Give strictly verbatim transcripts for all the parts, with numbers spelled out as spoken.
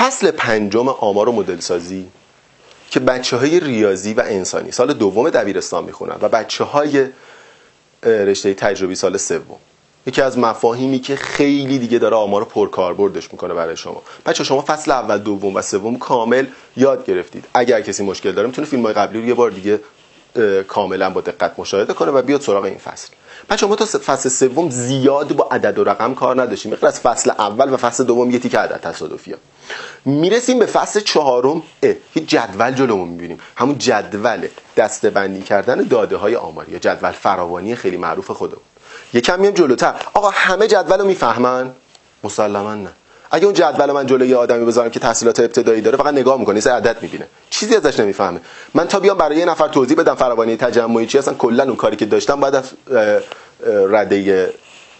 فصل پنجم آمار و مدل سازی که بچه‌های ریاضی و انسانی سال دوم دبیرستان میخونن و بچه‌های رشته تجربی سال سوم، یکی از مفاهیمی که خیلی دیگه داره آمار رو پرکاربردش میکنه برای شما. بچه شما فصل اول، دوم و سوم کامل یاد گرفتید. اگر کسی مشکل داره میتونه فیلم‌های قبلی رو یه بار دیگه کاملا با دقت مشاهده کنه و بیاد سراغ این فصل. بچه ما تا فصل سوم زیاد با عدد و رقم کار نداشتیم، غیر از فصل اول و فصل دوم یه تیکه عدد تصادفیه. میرسیم به فصل چهارم، یه جدول جلومون میبینیم، همون جدول دسته‌بندی کردن داده های آماری یا جدول فراوانی خیلی معروف خودمون. یکم میام جلوتر، آقا همه جدول رو میفهمن؟ مسلما نه. اگه اون جدول من جلوی یه آدمی بذارم که تحصیلات ابتدایی داره، فقط نگاه میکنه، یه عدد میبینه، چیزی ازش نمیفهمه. من تا بیام برای یه نفر توضیح بدم فراوانی تجمعی چی اصلا، کلا اون کاری که داشتم باید از رده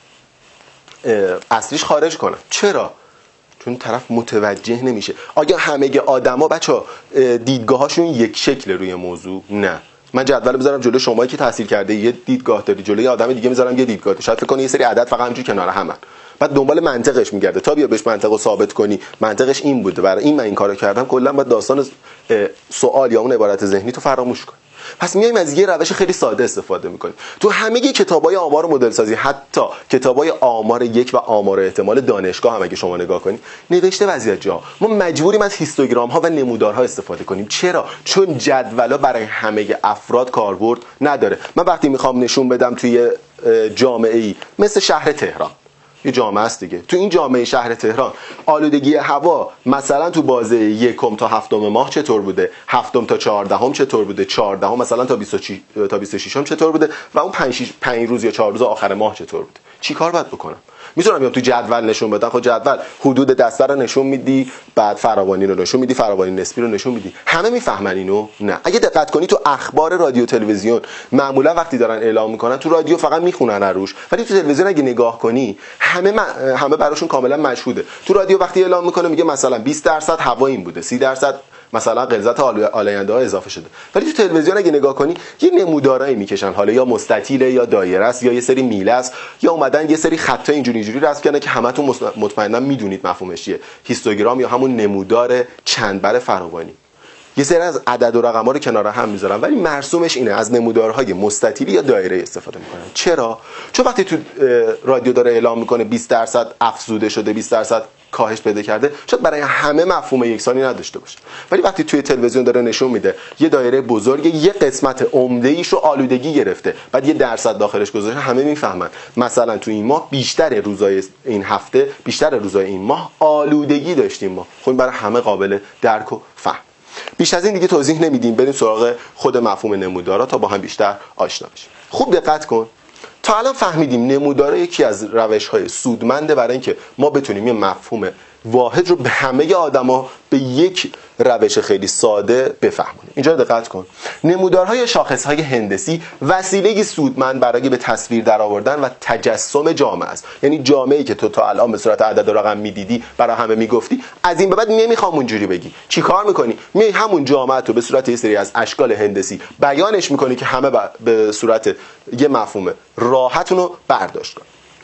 اصلیش خارج کنم. چرا؟ چون طرف متوجه نمیشه. آیا همه آدما بچا دیدگاهاشون یک شکل روی موضوع؟ نه. من جدول بذارم جلوی شما که تحصیل کرده یه دیدگاه داری، جلوی آدم دیگه میذارم یه دیدگاه. شاید فکر کنی یه سری عدد فقط همینجوری کنار همن. بعد دنبال منطقش میگرده تا بیا بهش منطقو ثابت کنی منطقش این بوده، برای این من این کارو کردم. کلا بعد داستان سوال یا اون عبارت ذهنی تو فراموش کن. پس میایم از یه روش خیلی ساده استفاده میکنیم. تو همه کتابای آمار و مدل سازی، حتی کتابای آمار یک و آمار احتمال دانشگاه هم اگه شما نگاه کنی، نوشته وضعیت جا ما مجبوریم از هیستوگرام ها و نمودارها استفاده کنیم. چرا؟ چون جدولا برای همه افراد کاربرد نداره. من وقتی میخوام نشون بدم توی جامعه ای مثل شهر تهران، یه جامعه است دیگه، تو این جامعه شهر تهران آلودگی هوا مثلا تو بازه یکم تا هفتم ماه چطور بوده، هفتم تا چهاردهم چطور بوده، چهاردهم مثلا تا بیست و شش تا بیست و شش چطور بوده و اون پنج روز یا چهار روز آخر ماه چطور بوده. چی کار باید بکنم؟ میتونم بیام تو جدول نشون بدم. خب جدول حدود دسته رو نشون میدی، بعد فراوانی رو نشون میدی، فراوانی نسبی رو نشون میدی. همه میفهمن اینو؟ نه. اگه دقت کنی تو اخبار رادیو تلویزیون معمولا وقتی دارن اعلام میکنن تو رادیو فقط میخونن روش، ولی تو تلویزیون اگه نگاه کنی همه همه براشون کاملا مشهوده. تو رادیو وقتی اعلام میکنه میگه مثلا بیست درصد هوا این بوده، سی درصد مثلا غلظت آلاینده ها اضافه شده. ولی تو تلویزیون اگه نگاه کنی یه نمودارایی میکشن، حالا یا مستطیله یا دایره است یا یه سری میله است یا اومدن یه سری خطا اینجوری اینجوری رسم کردن که همتون مطمئنا میدونید مفهومش چیه. هیستوگرام یا همون نمودار چندبر فراوانی. یه سری از عدد و رقم‌ها رو کنار هم میذارن ولی مرسومش اینه، از نمودارهای مستطیلی یا دایره استفاده میکنن. چرا؟ چون وقتی تو رادیو داره اعلام میکنه بیست درصد افزوده شده، بیست درصد کاهش پیدا کرده، شاید برای همه مفهوم یکسانی نداشته باشه، ولی وقتی توی تلویزیون داره نشون میده یه دایره بزرگ یه قسمت عمده ایش رو آلودگی گرفته، بعد یه درصد داخلش گذاشته، همه میفهمن مثلا تو این ماه بیشتر روزای این هفته، بیشتر روزای این ماه آلودگی داشتیم ما. خب برای همه قابل درک و فهم. بیش از این دیگه توضیح نمیدیم، بریم سراغ خود مفهوم نمودارا تا با هم بیشتر آشنا بشیم. خوب دقت کن. تا الان فهمیدیم نمودارا یکی از روش‌های سودمنده برای اینکه ما بتونیم یه مفهوم واحد رو به همه آدما به یک روش خیلی ساده بفهمونیم. اینجا دقت کن. نمودارهای شاخصهای هندسی وسیله‌ای سودمند برای به تصویر درآوردن و تجسم جامعه است. یعنی جامعه‌ای که تو تا الان به صورت عدد و رقم میدیدی، برای همه میگفتی، از این به بعد نمیخوام اونجوری بگی. چیکار میکنی؟ میای همون جامعه رو به صورت یه سری از اشکال هندسی بیانش میکنی که همه به صورت یه مفهوم راحتون رو برداشت کن.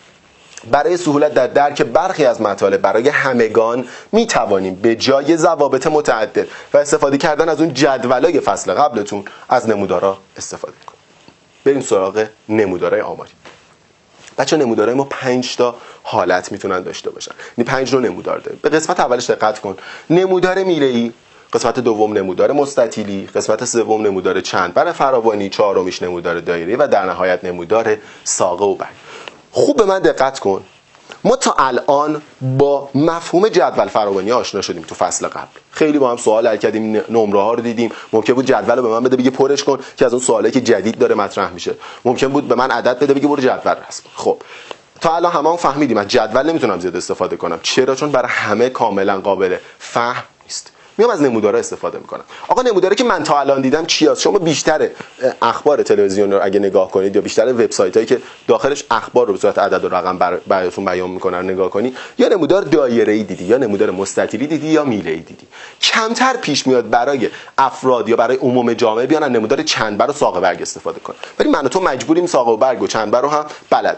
برای سهولت در درک برخی از مطالب برای همگان می توانیم به جای ضوابط متعدد و استفاده کردن از اون جدولای فصل قبلتون از نمودارا استفاده کنیم. بریم سراغ نمودارای آماری. بچه نمودارای ما پنج تا حالت میتونن داشته باشن. یعنی پنج نوع نمودار داریم. به قسمت اولش دقت کن. نمودار میله‌ای، قسمت دوم نمودار مستطیلی، قسمت سوم نمودار چندبر فراوانی، چهارمیش نمودار دایره‌ای و در نهایت نمودار ساقه و برگ. خوب به من دقت کن. ما تا الان با مفهوم جدول فراوانی آشنا شدیم تو فصل قبل. خیلی با هم سوال حل کردیم، نمره ها رو دیدیم. ممکن بود جدول رو به من بده بگه پرش کن که از اون سوالایی که جدید داره مطرح میشه. ممکن بود به من عدد بده بگه برو جدول رسم. خب تا الان همون فهمیدیم از جدول نمیتونم زیاد استفاده کنم. چرا؟ چون برای همه کاملا قابل فهم نیست. میام از نمودارها استفاده میکنم. آقا نموداری که من تا الان دیدم چی هست؟ شما بیشتر اخبار تلویزیون رو اگه نگاه کنید یا بیشتر وبسایتایی که داخلش اخبار رو به صورت عدد و رقم بر... براتون بیان میکنن نگاه کنی، یا نمودار دایره‌ای دیدی، یا نمودار مستطیلی دیدی، یا میله‌ای دیدی. کمتر پیش میاد برای افراد یا برای عموم جامعه بیان نمودار چندبر و ساقه برگ استفاده کنن. ولی من و تو مجبوریم ساقه و برگ و چندبر رو هم بلد باشیم.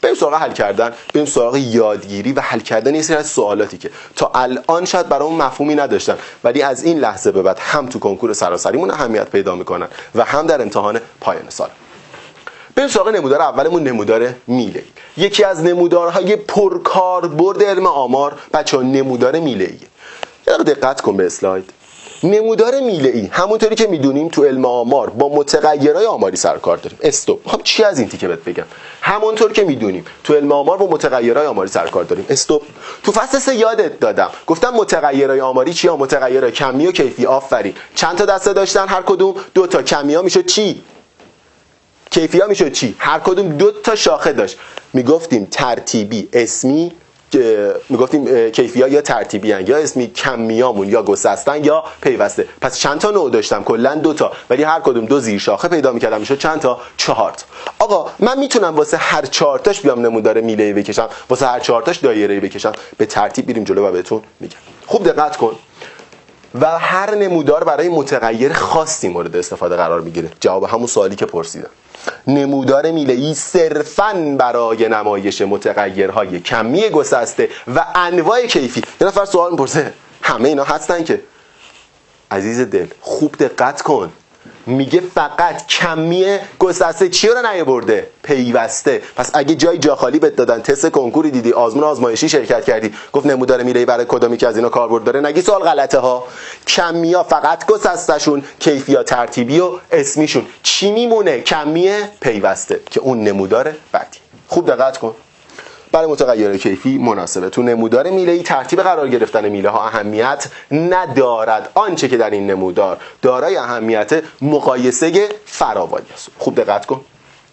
بریم سراغ حل کردن، بریم سراغ یادگیری و حل کردن یه سری از سوالاتی که تا الان شاید برامون مفهومی نداشتن ولی از این لحظه به بعد هم تو کنکور سراسریمون اهمیت پیدا میکنن و هم در امتحان پایان سال. بریم سراغ نمودار اولمون، نمودار میله‌ای. یکی از نمودارهای پرکاربرد علم آمار بچه‌ها نمودار میله‌ایه. یه دقت کن به اسلاید. نمودار میله‌ای همونطوری که میدونیم تو علم آمار با متغیرهای آماری سر کار داریم. استوب. میخوام چی از این تیکه بهت بگم. همونطور که میدونیم تو علم آمار با متغیرهای آماری سر کار داریم. استوب. تو فصل سه یادت دادم گفتم متغیرهای آماری چیا؟ متغیرهای کمی و کیفی. آفرین. چند تا دسته داشتن هر کدوم؟ دو تا. کمی ها میشد چی؟ کیفی ها میشد چی؟ هر کدوم دو تا شاخه داشت. میگفتیم ترتیبی، اسمی. میگفتیم کیفی ها یا ترتیبی هن یا اسمی، کمیامون یا گسستن یا پیوسته. پس چند تا نوع داشتم؟ کلا دو تا، ولی هر کدوم دو زیر شاخه پیدا میکردم. میشد چند تا؟ چهار تا. آقا من میتونم واسه هر چهار تاش بیام نمودار میله‌ای بکشم، واسه هر چهار تاش دایره‌ای بکشم. به ترتیب بریم جلو و بهتون میگم. خوب دقت کن. و هر نمودار برای متغیر خاصی مورد استفاده قرار میگیره. جواب همون سوالی که پرسیدم. نمودار میله‌ای صرفاً برای نمایش متغیرهای کمی گسسته و انواع کیفی. یه نفر سوال میپرسه همه اینا هستن که؟ عزیز دل خوب دقت کن. میگه فقط کمی گسسته چی رو نیاورده؟ پیوسته. پس اگه جای جا خالی بهت دادن، تست کنکوری دیدی، آزمون آزمایشی شرکت کردی، گفت نمودار میله‌ای برای کدومی که از اینا کاربرد داره، نگی سوال غلطه ها. کمی‌ها فقط گسسته‌شون، کیفی‌ها ترتیبی و اسمیشون. چی میمونه؟ کمی پیوسته که اون نمودار بعدی. خوب دقت کن. برای متغیر کیفی مناسبه. تو نمودار میله‌ای ترتیب قرار گرفتن میله ها اهمیت ندارد. آنچه که در این نمودار دارای اهمیت مقایسه فراوانی است. خوب دقت کن.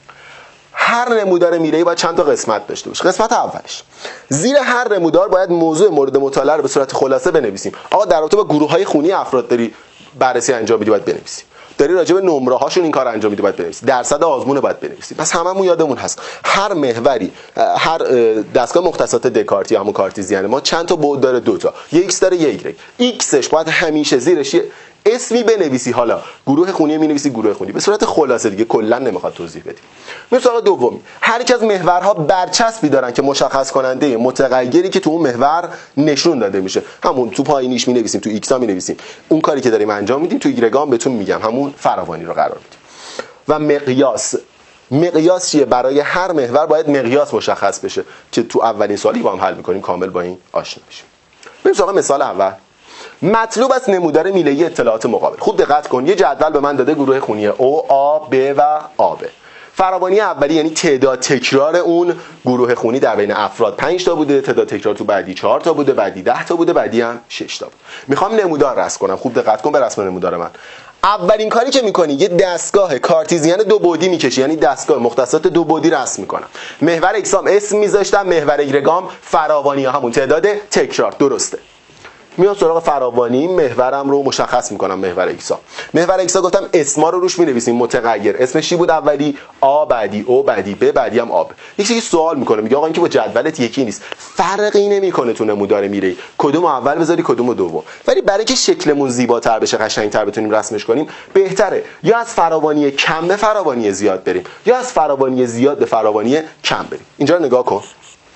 هر نمودار میله‌ای باید چند تا قسمت داشته باشه. قسمت اولش، زیر هر نمودار باید موضوع مورد مطالعه رو به صورت خلاصه بنویسیم. آقا در رابطه با گروه‌های خونی افراد داری بررسی انجام میدی باید بنویسی. داری راجع به نمره هاشون این کار انجام میدی باید بنویسی. درصد آزمون باید بنویسی. پس هممون یادمون هست هر محوری، هر دستگاه مختصات دکارتی همون کارتیزیان ما چند تا بعد داره؟ دو تا. یه ایکس داره، یه ایگرگ. ایکسش باید همیشه زیرش اسمی بنویسی. حالا گروه خونی می‌نویسی گروه خونی به صورت خلاصه دیگه، کلا نمیخواد توضیح بدیم. مثال دومی، هر یک از محورها برچسبی دارن که مشخص کننده متغیری که تو اون محور نشون داده میشه. همون تو پایینیش می‌نویسیم، تو ایکس ها می‌نویسیم. اون کاری که داریم انجام میدیم تو ایگرگ ها بهتون میگم، همون فراوانی رو قرار میدیم. و مقیاس، مقیاس چیه؟ برای هر محور باید مقیاس مشخص بشه که تو اولین سوالی با هم حل می‌کنیم کامل با این آشنا میشیم. بریم سراغ مثال اول. مطلوب از نمودار میله‌ای اطلاعات مقابل. خوب دقت کن. یه جدول به من داده گروه خونی او، آ، ب و آب. فراوانی اولی یعنی تعداد تکرار اون گروه خونی در بین افراد پنج تا بوده، تعداد تکرار تو بعدی چهار تا بوده، بعدی ده تا بوده، بعدی هم شش تا بود. میخوام نمودار رسم کنم. خوب دقت کن به رسم نمودار من. اولین کاری که میکنی یه دستگاه کارتیزیان دو بعدی میکشی، یعنی دستگاه مختصات دو بعدی رسم میکنم. محور ایکسام اسم میذاشتم، محور ایگرگام فراوانی ها همون تعداد تکرار. درسته. میام سراغ فراوانی، محورم رو مشخص میکنم. محور ایکسا، محور ایکسا گفتم اسما رو روش مینویسیم. متغیر اسمش چی بود؟ اولی آ، بعدی او، بعدی ب، بعدی هم آب. یکی سوال میکنه میگه آقا این که با جدولت یکی نیست، فرقی نمیکنه تو نمودار میله‌ای کدوم اول بذاری کدوم دوم. ولی برای که شکلمون زیباتر بشه، قشنگتر بتونیم رسمش کنیم، بهتره یا از فراوانی کم به فراوانی زیاد بریم یا از فراوانی زیاد به فراوانی کم بریم. اینجا رو نگاه کن.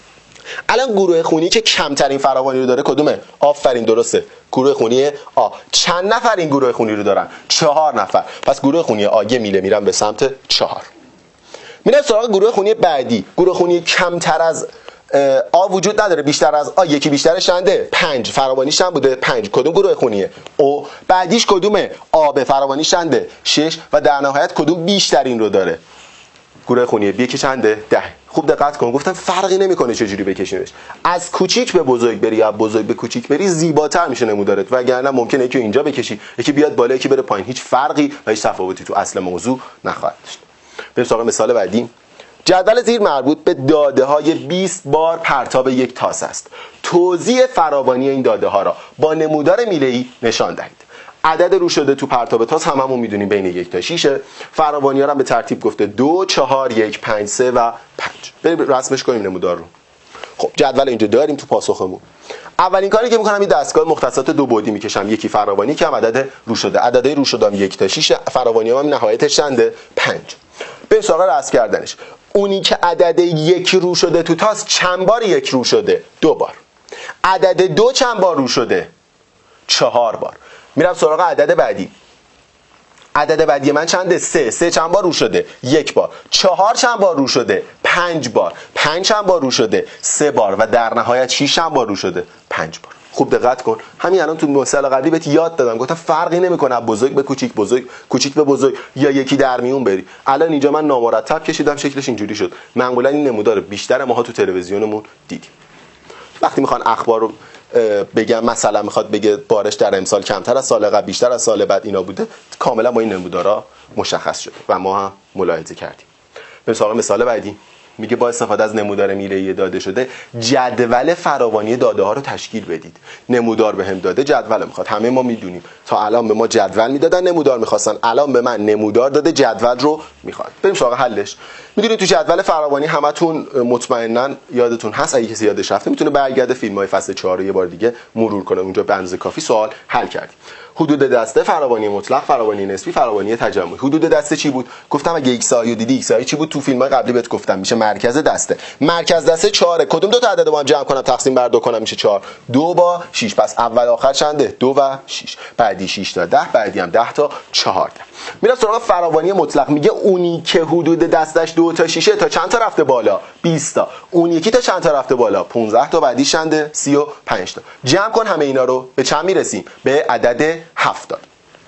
الان گروه خونی که کمترین فراوانی رو داره کدومه؟ آفرین درسته، گروه خونی آ. چند نفر این گروه خونی رو دارن؟ چهار نفر. پس گروه خونی آ یه میله میرم به سمت چهار. میرم سراغ گروه خونی بعدی. گروه خونی کمتر از آ وجود نداره، بیشتر از آ. یکی بیشترش چنده؟ پنج. فراوانیش چند بوده؟ پنج. کدوم گروه خونیه؟ او. بعدیش کدومه؟ آ. به فراوانیش چنده؟ شش. و در نهایت کدوم بیشترین رو داره؟ گروه خونی بی که چنده؟ ده. خوب دقت کن. گفتم فرقی نمیکنه چجوری بکشینش. از کوچیک به بزرگ بری یا بزرگ به کوچیک بری زیباتر میشه نمودارت. وگرنه ممکنه یکی اینجا بکشی، یکی بیاد بالا، یکی بره پایین. هیچ فرقی و هیچ تفاوتی تو اصل موضوع نخواهد داشت. بریم سراغ مثال بعدی. جدول زیر مربوط به داده های بیست بار پرتاب یک تاس است. توزیع فراوانی این داده ها را با نمودار میله‌ای نشان دهید. عدد رو شده تو پرتاب تاس هممون میدونیم بین یک تا شش. فراوانی ها رو به ترتیب گفته دو، چهار، یک، پنج، سه و پنج. بریم رسمش کنیم نمودار رو. خب جدول اینجا داریم تو پاسخمون. اولین کاری که میکنم این دستگاه مختصات دو بعدی میکشم. یکی فراوانی که هم عدد رو شده. عددهای رو شده هم یک تا شش. فراوانی هم نهایتش چنده؟ پنج. بریم سراغ رسم کردنش. اونی که عدد یک رو شده تو تاس چند بار یک رو شده؟ دو بار. عدد دو چند بار رو شده؟ چهار بار. میرم سراغ عدد بعدی. عدد بعدی من چنده؟ سه. سه چند بار رو شده؟ یک بار. چهار چند بار رو شده؟ پنج بار. پنج چند بار رو شده؟ سه بار. و در نهایت شش چند بار رو شده؟ پنج بار. خوب دقت کن. همین الان تو مثال قبلی بهت یاد دادم، گفتم فرقی نمیکنه بزرگ به کوچیک، بزرگ کوچیک به بزرگ یا یکی در میون بری. الان اینجا من نامرتب کشیدم، شکلش اینجوری شد. معمولا این نمودار بیشتر ماها تو تلویزیونمون دیدیم. وقتی میخوان اخبار رو بگم، مثلا میخواد بگه بارش در امسال کمتر از سال قبل، بیشتر از سال بعد اینا بوده، کاملا با این نمودارا مشخص شده و ما هم ملاحظه کردیم. مثلا مثال بعدی میگه با استفاده از نمودار میره‌ای داده شده جدول فراوانی داده ها رو تشکیل بدید. نمودار بهم داده، جدول میخواد. همه ما میدونیم تا الان به ما جدول میدادن، نمودار میخواستن. الان به من نمودار داده، جدول رو میخواد. بریم سراغ حلش. میدونید تو جدول فراوانی همتون مطمئنا یادتون هست، اگه کسی یادش رفته میتونه برگرده فیلم‌های فصل چهار رو یه بار دیگه مرور کنه، اونجا به اندازه کافی سوال حل کردیم. حدود دسته، فراوانی مطلق، فراوانی نسبی، فراوانی تجمعی. حدود دسته چی بود؟ گفتم اگه ایکس آی رو دیدی، ایکس آی چی بود؟ تو فیلم‌های قبلی بهت گفتم میشه مرکز دسته. مرکز دسته چهار. کدوم دو تا عدد با هم جمع کنم تقسیم بر دو کنم میشه چهار. دو با شش. پس اول آخر چنده؟ دو و شش. بعدی شش تا ده، بعدی هم ده تا چهارده. میرم سراغ فراوانی مطلق. میگه اونی که حدود دستش دو تا شش تا چند تا رفته بالا؟ بیست تا. اون یکی تا چند تا رفته بالا؟ پانزده تا. بعدی چنده؟ سی و پنج تا. جمع کن همه اینا رو، به چند میرسیم؟ به عدد هفتاد.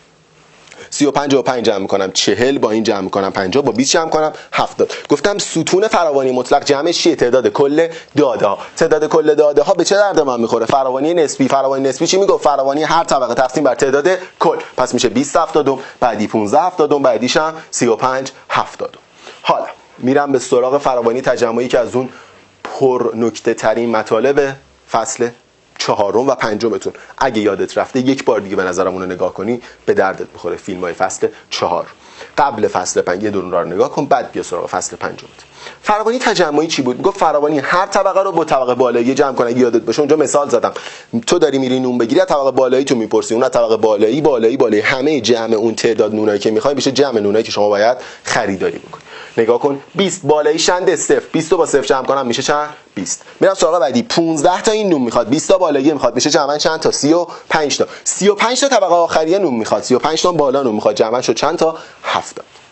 سی و پنج و پنج جمع میکنم چهل، با این جمع میکنم پنجاه، با بیست جمع کنم هفتاد. گفتم ستون فراوانی مطلق جمعش چیه؟ تعداد کل داده ها. تعداد کل داده ها به چه درد من میخوره؟ فراوانی نسبی. فراوانی نسبی چی میگه؟ فراوانی هر طبقه تقسیم بر تعداد کل. پس میشه بیست هفتادم، بعدی پانزده هفتادم، بعدیش هم سی و پنج هفتادم. حالا میرم به سراغ فراوانی تجمعی که از اون پر نکته ترین مطالب فصل چهارم و پنجمتون. اگه یادت رفته یک بار دیگه به نظرم اون رو نگاه کنی، به دردت میخوره. فیلم های فصل چهار قبل فصل پنج یه دونه رو نگاه کن، بعد بیا سراغ فصل پنجمت. فراوانی تجمعی چی بود؟ میگفت فراوانی هر طبقه رو با طبقه بالایی جمع کنه. اگه یادت باشه اونجا مثال زدم، تو داری میری نون بگیری، از طبقه بالایی تو میپرسی، اون از طبقه بالایی بالایی بالایی همه جمع اون تعداد نونایی که میخوای میشه جمع نونایی که شما باید خریداری بکنی. نگاه کن، بیست بالایی چنده؟ صفر. بیست رو با صفر جمع کنم میشه چند؟ بیست. میرم سراغ بعدی. پانزده تا این نون میخواد، بیست تا بالایی میخواد، میشه جمعاً چند تا؟ سی و پنج تا. سی و پنج تا طبقه آخریه نون میخواد، سی و پنج تا بالا نون میخواد، جمعاً شد چند تا؟ هفتاد.